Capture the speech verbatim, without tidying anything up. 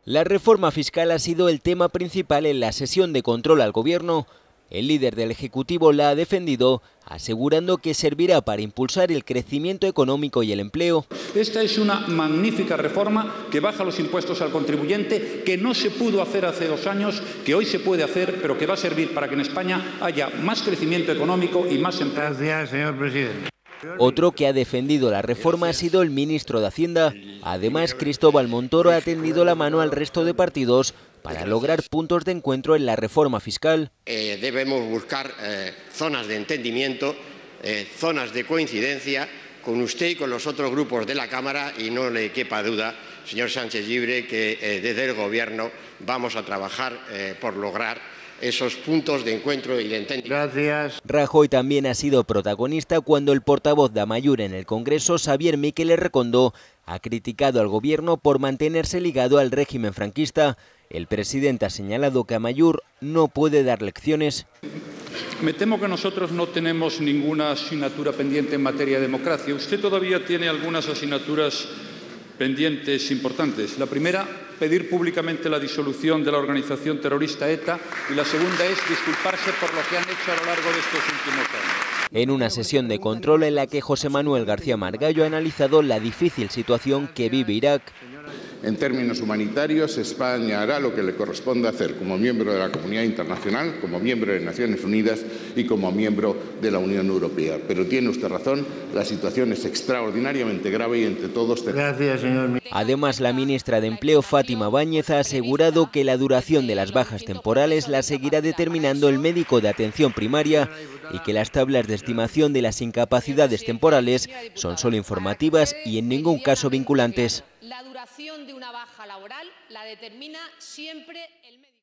La reforma fiscal ha sido el tema principal en la sesión de control al Gobierno. El líder del Ejecutivo la ha defendido, asegurando que servirá para impulsar el crecimiento económico y el empleo. Esta es una magnífica reforma que baja los impuestos al contribuyente, que no se pudo hacer hace dos años, que hoy se puede hacer, pero que va a servir para que en España haya más crecimiento económico y más empleo. Gracias, señor presidente. Otro que ha defendido la reforma ha sido el ministro de Hacienda. Además, Cristóbal Montoro ha tendido la mano al resto de partidos para lograr puntos de encuentro en la reforma fiscal. Eh, debemos buscar eh, zonas de entendimiento, eh, zonas de coincidencia con usted y con los otros grupos de la Cámara, y no le quepa duda, señor Sánchez Llibre, que eh, desde el Gobierno vamos a trabajar eh, por lograr esos puntos de encuentro y de entendimiento. Gracias. Rajoy también ha sido protagonista cuando el portavoz de Amaiur en el Congreso, Xavier Miquel Errekondo, ha criticado al Gobierno por mantenerse ligado al régimen franquista. El presidente ha señalado que Amaiur no puede dar lecciones. Me temo que nosotros no tenemos ninguna asignatura pendiente en materia de democracia. Usted todavía tiene algunas asignaturas pendientes importantes. La primera, pedir públicamente la disolución de la organización terrorista ETA, y la segunda es disculparse por lo que han hecho a lo largo de estos últimos años. En una sesión de control en la que José Manuel García Margallo ha analizado la difícil situación que vive Irak. En términos humanitarios, España hará lo que le corresponde hacer como miembro de la comunidad internacional, como miembro de Naciones Unidas y como miembro de la Unión Europea. Pero tiene usted razón, la situación es extraordinariamente grave y entre todos tenemos... Gracias, señor. Además, la ministra de Empleo, Fátima Báñez, ha asegurado que la duración de las bajas temporales la seguirá determinando el médico de atención primaria y que las tablas de estimación de las incapacidades temporales son solo informativas y en ningún caso vinculantes. La duración de una baja laboral la determina siempre el médico.